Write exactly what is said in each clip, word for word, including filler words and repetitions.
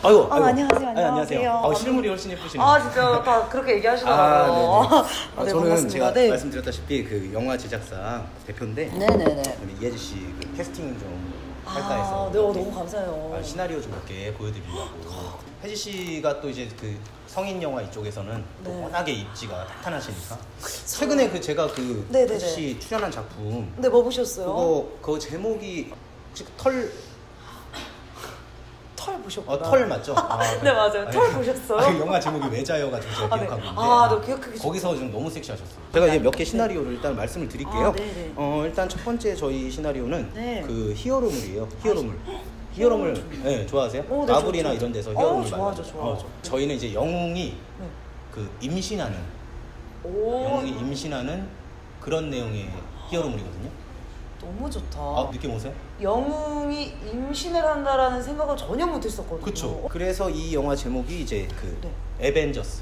아유, 아, 아유. 안녕하세요. 아니, 안녕하세요. 아, 실물이 훨씬 예쁘시네요. 아, 진짜 다 그렇게 얘기하시더라고요. 아, 아, 네, 저는 반갑습니다. 제가 네. 말씀드렸다시피 그 영화 제작사 대표인데, 네네네. 우리 이혜지 씨 그 캐스팅 좀 할까 아, 해서. 네, 어, 너무 감사해요. 아, 시나리오 좀 몇 개 보여드리려고. 혜지 씨가 또 이제 그 성인 영화 이쪽에서는 또 네. 워낙에 입지가 탄탄하시니까. 최근에 그 제가 그 네네네. 혜지 씨 출연한 작품. 네, 뭐 보셨어요? 그거 그 제목이 혹시 털 털 보셨구나. 어, 털 맞죠? 아, 네, 맞아요. 털 보셨어요? 아니, 영화 제목이 외자여가지고 제가 아, 네. 기억하고 있는데 아, 너 기억하기 거기서 좀 너무 섹시하셨어요. 제가 이제 몇 개 시나리오를 일단 말씀을 드릴게요. 아, 네네. 어, 일단 첫 번째 저희 시나리오는 네. 그 히어로물이에요. 히어로물. 히어로물, 네, 좋아하세요? 오, 네, 마블이나 저, 저, 이런 데서 어, 히어로물 좋아하죠, 많이 좋아하죠. 어, 저희는 이제 영웅이 네. 그 임신하는 오, 영웅이 임신하는 그런 내용의 히어로물이거든요. 너무 좋다. 아, 느낌 오세요? 영웅이 임신을 한다라는 생각을 전혀 못했었거든요. 그렇죠. 그래서 이 영화 제목이 이제 그 네. 에벤져스.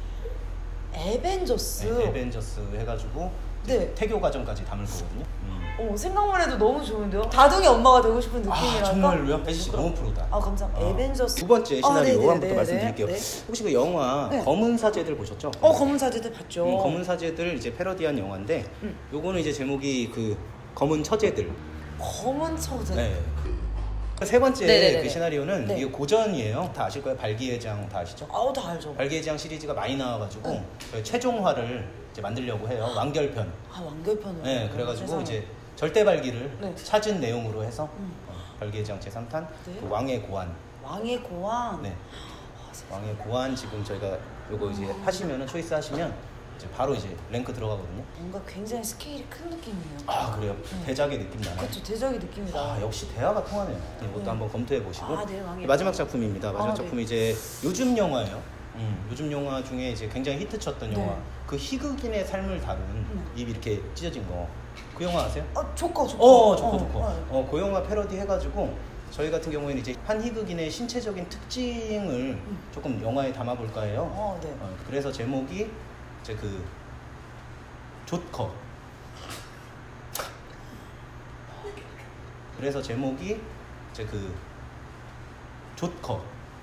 에벤져스. 네, 에벤져스 해가지고 네. 태교 과정까지 담을 거거든요. 음. 어, 생각만 해도 너무 좋은데요? 다둥이 엄마가 되고 싶은 느낌이랄까? 아, 정말로요? 혜지 씨 너무 프로다. 아, 감사합니다. 어. 에벤져스. 두 번째 아, 시나리오 네네네, 한번 또 네, 말씀드릴게요. 네. 혹시 그 영화 네. 검은 사제들 보셨죠? 어, 검은 사제들 봤죠. 음, 검은 사제들 이제 패러디한 영화인데, 음. 요거는 이제 제목이 그 검은 처제들. 검은 처제. 네. 세 번째 네네네네. 그 시나리오는 네. 이거 고전이에요. 다 아실 거예요. 발기회장 다 아시죠? 아우, 다 알죠. 발기회장 시리즈가 많이 나와가지고 네. 저희 최종화를 이제 만들려고 해요. 완결편. 아, 완결편으로. 네, 그래가지고 세상에. 이제 절대 발기를 네. 찾은 내용으로 해서 음. 어, 발기회장 제삼 탄 네. 그 왕의 고안. 왕의 고왕. 네. 아, 세상에. 왕의 고안 지금 저희가 요거 이제 하시면은 초이스 하시면 이제 바로 이제 랭크 들어가거든요. 뭔가 굉장히 스케일이 큰 느낌이에요. 아 그래요? 네. 대작의 느낌 나나요? 그렇죠. 대작의 느낌이다. 아 역시 대화가 통하네요. 이것도 네. 한번 검토해 보시고. 아, 네, 왕의 마지막 고안. 작품입니다. 마지막 아, 네. 작품이 이제 요즘 영화예요. 음, 요즘 영화 중에 이제 굉장히 히트쳤던 네. 영화. 그 희극인의 삶을 다룬 음. 입이 이렇게 찢어진 거. 그 영화 아세요? 아, 조커, 조커. 어, 좋고 좋고. 어, 네. 어, 그 영화 패러디 해가지고 저희 같은 경우에는 이제 한 희극인의 신체적인 특징을 음. 조금 영화에 담아볼까 해요. 어, 네. 어, 그래서 제목이 이제 그 조커. 그래서 제목이 이제 그 조커.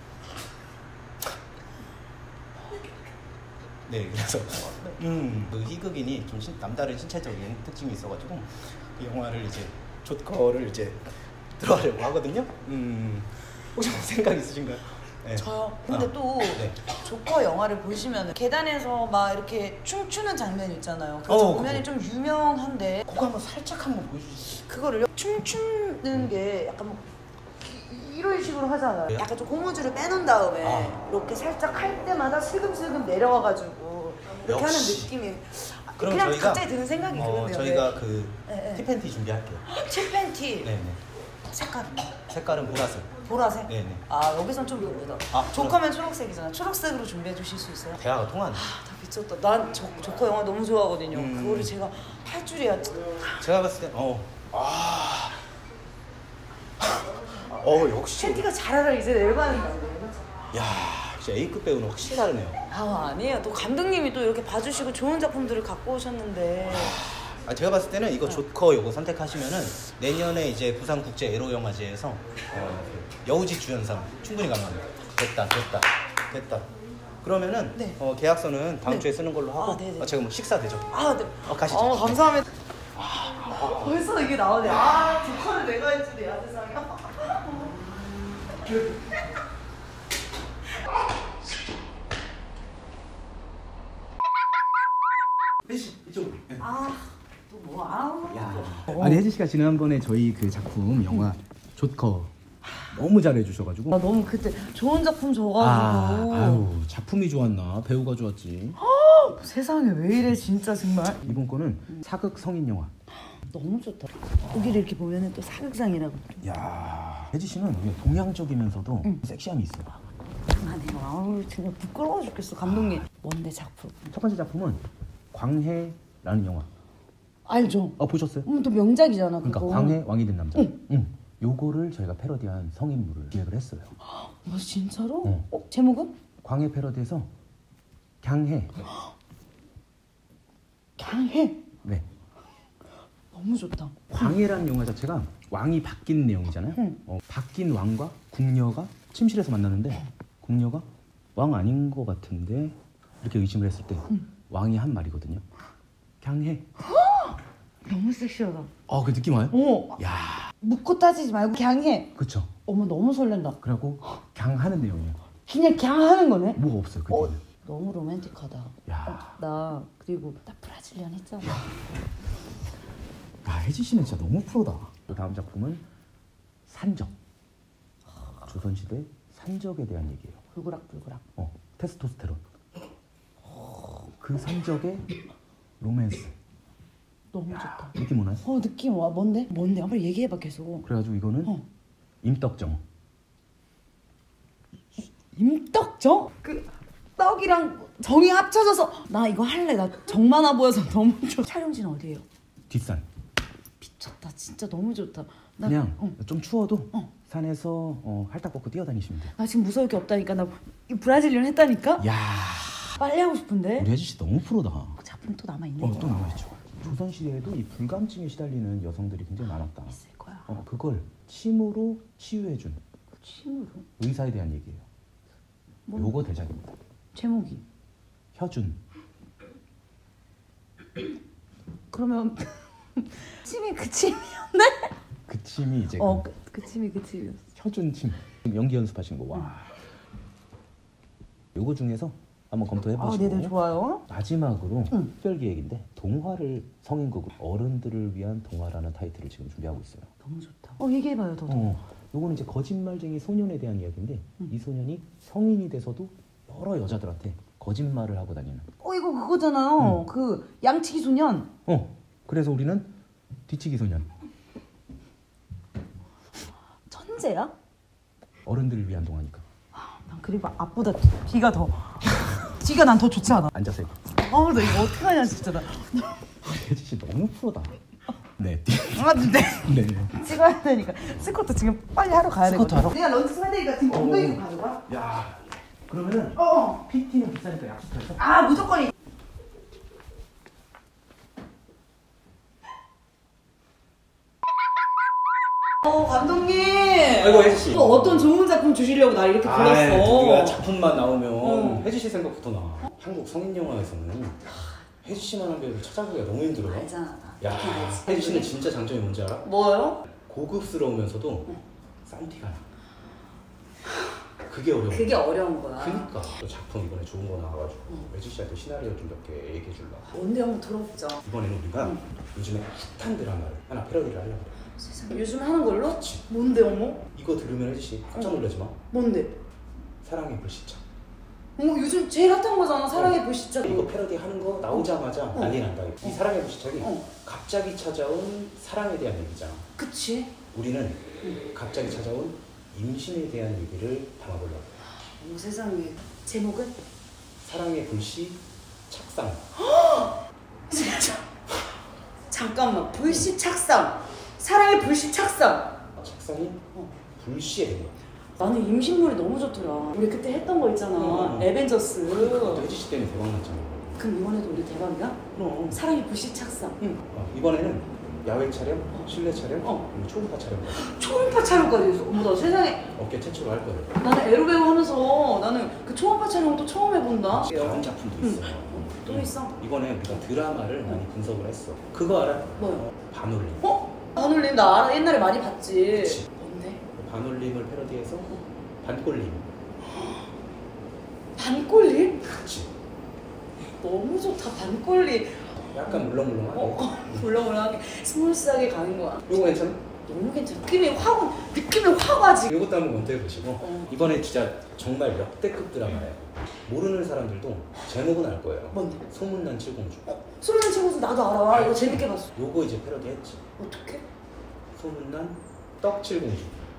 네, 그래서 음, 그 희극인이 좀 신, 남다른 신체적인 특징이 있어가지고 그 영화를 이제 조커를 이제 들어가려고 하거든요. 음, 혹시 생각 있으신가요? 네. 저요. 근데 아, 또 네. 조커 영화를 보시면 계단에서 막 이렇게 춤추는 장면 있잖아요. 그 어, 장면이 그거. 좀 유명한데 그거 한번 살짝 한번 보여주세요. 그거를 춤추는 게 약간 뭐 이- 이런 식으로 하잖아요. 그래요? 약간 좀 고무줄을 빼놓은 다음에 아. 이렇게 살짝 할 때마다 슬금슬금 내려와가지고 이렇게 하는 역시. 느낌이 그럼 그냥 저희가 갑자기 드는 생각이 어, 그런데요. 저희가 그 네, 네. 티팬티 준비할게요. 칠팬티 네, 네. 색깔 색깔은 보라색. 보라색? 네, 네. 아, 여기선 좀 다르다. 아, 조커면 초록색이잖아. 초록색으로 준비해 주실 수 있어요? 대화가 통하네. 아, 다 미쳤다. 난 조, 조커 영화 너무 좋아하거든요. 음. 그거를 제가 할 줄이야. 제가 봤을 때, 어, 아, 어 역시, 팬티가 잘 알아. 이제 내려가는 거 아니에요? 야, 진짜 A급 배우는 확실히 다르네요. 아, 아니에요. 또 감독님이 또 이렇게 봐주시고 좋은 작품들을 갖고 오셨는데. 아, 제가 봤을 때는 이거 조커 요거 선택하시면은 내년에 이제 부산 국제 에로 영화제에서 어, 여우지 주연상 충분히 가능합니다. 됐다, 됐다, 됐다. 그러면은 네. 어, 계약서는 다음 네. 주에 쓰는 걸로 하고 아, 네네. 아, 제가 뭐 식사 되죠? 아, 네. 어, 가시죠. 어, 감사합니다. 벌써 이게 나오네. 아, 조커를 내가 할 줄이야, 세상에. 혜지 이쪽으로. 아, 또 뭐, 아우. 야. 아니 혜지 씨가 지난번에 저희 그 작품 영화 조커 너무 잘해 주셔가지고. 아, 너무 그때 좋은 작품 아, 줘가지고. 아유 작품이 좋았나 배우가 좋았지. 세상에 왜 이래, 진짜 정말. 이번 거는 사극 성인 영화. 너무 좋다. 여기를 이렇게 보면은 또 사극상이라고. 야, 혜지 씨는 동양적이면서도 응. 섹시함이 있어. 장난해요. 아우, 정말 부끄러워 죽겠어, 감독님. 뭔데 작품? 첫 번째 작품은 광해라는 영화. 알죠? 어 보셨어요? 음, 또 명작이잖아, 그러니까 그거. 광해 왕이 된 남자. 응. 응. 요거를 저희가 패러디한 성인물을 기획을 했어요. 뭐 진짜로? 응. 어, 제목은? 광해 패러디에서 강해. 강해. 네. 너무 좋다. 광해라는 영화 자체가 왕이 바뀐 내용이잖아요. 응. 어, 바뀐 왕과 궁녀가 침실에서 만났는데 궁녀가 왕 아닌 것 같은데 이렇게 의심을 했을 때 응. 왕이 한 말이거든요. 갱해. 너무 섹시하다. 아, 그 느낌 와요? 어. 야. 묻고 따지지 말고 갱해. 그쵸. 어머 너무 설렌다. 그래갖고 갱하는 내용이에요. 그냥 갱하는 거네? 뭐가 없어요 그때는. 어, 너무 로맨틱하다. 야. 어, 나 그리고 나 브라질리언 했잖아. 야, 혜지 씨는 진짜 너무 프로다. 다음 작품은 산적. 조선시대 산적에 대한 얘기예요. 불그락불그락. 어, 테스토스테론. 그 산적의 로맨스. 너무 좋다. 느낌 오나요? 어, 느낌 와. 뭔데? 뭔데? 한번 얘기해봐 계속. 그래가지고 이거는 어. 임떡정. 임떡정? 그 떡이랑 정이 합쳐져서 나 이거 할래. 나 정 많아 보여서 너무 좋아. 촬영지는 어디예요? 뒷산. 미쳤다. 진짜 너무 좋다. 나, 그냥 어. 좀 추워도 어. 산에서 어, 핥딱 벗고 뛰어다니시면 돼요. 나 지금 무서울 게 없다니까. 나 브라질리언 했다니까. 야. 빨리 하고 싶은데. 우리 혜지 씨 너무 프로다. 작품 또 남아 있네. 어, 또 남아있죠. 조선시대에도 이 불감증에 시달리는 여성들이 굉장히 많았다. 있을 거야. 어, 그걸 침으로 치유해준. 침으로? 의사에 대한 얘기예요. 뭐? 요거 대작입니다. 제목이? 혀준. 그러면 침이 그 침이었네? 그 침이 이제 어, 그, 그, 그 침이 그 침이었어. 혀준 침. 연기 연습하신 거. 와. 음. 요거 중에서 한번 검토해보시고. 아, 네네, 좋아요. 마지막으로 응. 특별기획인데 동화를 성인극으로 어른들을 위한 동화라는 타이틀을 지금 준비하고 있어요. 너무 좋다. 어, 얘기해봐요, 더더. 어, 요거는 이제 거짓말쟁이 소년에 대한 이야기인데 응. 이 소년이 성인이 돼서도 여러 여자들한테 거짓말을 하고 다니는. 어, 이거 그거잖아요. 응. 그 양치기 소년. 어, 그래서 우리는 뒤치기 소년. 천재야? 어른들을 위한 동화니까. 난 그리고 앞보다 뒤가 더 뒤가 난 더 좋지 않아? 앉아서 해. 아, 나 이거 어떡하냐 진짜. 나. 혜지 씨 너무 프로다. 네. 아, 근데 네. 찍어야 되니까 스쿼트 지금 빨리 하러 가야 돼. 스쿼트 하러? 내가 런치 할 테니까 지금 엉덩이 좀 가져가. 야, 그러면은 어. 피티는 비싸니까 약속해서. 아, 무조건이. 어, 감독님. 아이고, 혜지 씨. 또 어떤 좋은 작품 주시려고 날 이렇게 불렀어. 우리가 작품만 나오면 어. 혜지 씨 생각부터 나. 어? 한국 성인 영화에서는 혜지 씨만한 배우를 찾아보기가 너무 힘들어요. 알잖아. 야, 혜지 씨는 진짜 장점이 뭔지 알아? 뭐요? 고급스러우면서도 응. 싼티가 나. 그게 어려워. 그게 어려운 거야. 그니까. 또 작품 이번에 좋은 거 나와가지고 응. 혜지 씨한테 시나리오 좀 몇 개 얘기해 줄라. 뭔데 한번 들어보자. 이번에는 우리가 응. 요즘에 핫한 드라마를 하나 패러디를 하려고 그래. 세상에. 요즘 하는 걸로? 그치. 뭔데 어머? 이거 들으면 혜지 씨 깜짝 놀라지 마. 뭔데? 사랑의 불시착. 어, 요즘 제일 핫한 거잖아. 사랑의 어. 불시착. 이거 패러디 하는 거 나오자마자 어. 난리 난다. 이 사랑의 불시착이 어. 갑자기 찾아온 사랑에 대한 얘기잖아. 그치? 우리는 응. 갑자기 찾아온 임신에 대한 얘기를 담아보려고. 어머 세상에. 제목은? 사랑의 불시 착상. 진짜. 잠깐만. 불시 착상. 사랑의 불시 착상. 착상이 어. 불시에 된 거야. 나는 임신물이 너무 좋더라. 우리 그때 했던 거 있잖아. 어. 에벤져스. 그것도 혜지 씨 때문에 대박 났잖아. 그럼 이번에도 우리 대박이야? 그럼. 사랑의 불시 착상. 응. 어, 이번에는 야외 촬영, 어. 실내 촬영, 어. 그리고 초음파 촬영. 초음파 촬영까지 했어. 어머 나 세상에. 업계 최초로 할 거예요. 나는 에로배우 하면서 나는 그 초음파 촬영을 또 처음 해본다. 다른 작품도 있어. 응. 또 있어? 이번에 우리가 드라마를 많이 분석을 했어. 그거 알아? 뭐요? 어, 반올림. 어? 반올림 나 알아. 옛날에 많이 봤지. 그치. 뭔데? 반올림을 패러디해서 반꼴림. 반꼴림? 그치. 너무 좋다. 반꼴림. 약간 물렁물렁하게. 어, 어, 물렁물렁하게 스무스하게 가는 거야. 이거 괜찮아? 너무 괜찮아. 느낌이 확, 느낌이 확 와지. 이것도 한번 검토해보시고. 어. 이번에 진짜 정말 역대급 드라마예요. 모르는 사람들도 제목은 알 거예요. 뭔데? 소문난 칠공주. 어? 소리난 친구도 나도 알아. 이거 재밌게 봤어. 요거 이제 패러디 했지. 어떡해? 소문난 떡칠공주.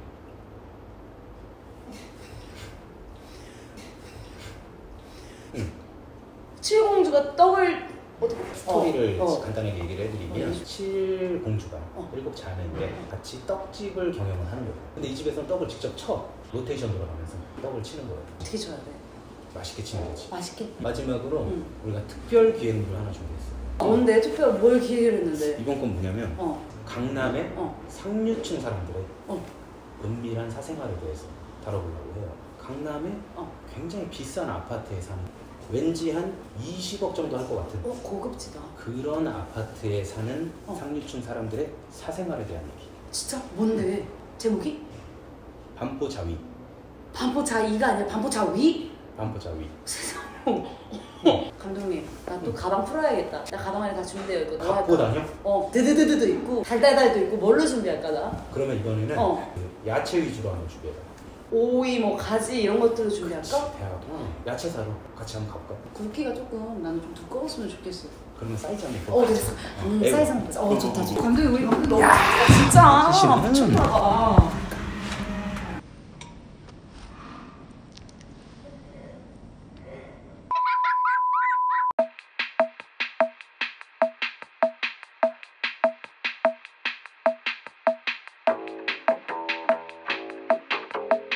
응. 칠공주가 떡을 어떻게 스토리를 어, 어. 간단하게 얘기를 해드리면 어. 칠공주가 어. 일곱 자매인데 같이 떡집을 경영을 하는 거예요. 근데 이 집에서는 떡을 직접 쳐. 로테이션 돌아가면서 떡을 치는 거예요. 어떻게 줘야 돼? 맛있게 치는 거지. 맛있게? 마지막으로 응. 우리가 특별 기획물을 하나 준비했어요. 뭔데? 특별 뭘 기획을 했는데? 이번 건 뭐냐면 어. 강남의 어. 상류층 사람들의 어. 은밀한 사생활에 대해서 다뤄보려고 해요. 강남에 어. 굉장히 비싼 아파트에 사는, 왠지 한 이십억 정도 할 것 같은 어 고급지다. 그런 아파트에 사는 어. 상류층 사람들의 사생활에 대한 얘기. 진짜? 뭔데? 제목이? 반포자위. 반포자이가 아니라 반포자위? 반포자위. 세상에. 어. 감독님, 나 또 가방 풀어야겠다. 나 가방 안에 다 준비되어 있고. 뭐 갖고 할까? 다녀? 어, 드드드드도 있고 달달달도 있고. 뭘로 준비할까 나? 그러면 이번에는 어. 그 야채 위주로 한번 준비해봐. 오이, 뭐 가지 이런 것들로 준비할까? 대학 어. 야채 사러 같이 한번 가볼까? 굵기가 조금 나는 좀 두꺼웠으면 좋겠어. 그러면 사이즈 한번 어, 볼까? 그래서 음, 에이. 사이즈 한번 보자. 어, 좋다, 어, 좋다. 감독님, 우리 방금 너무 진짜 드시면은 미쳤나 봐.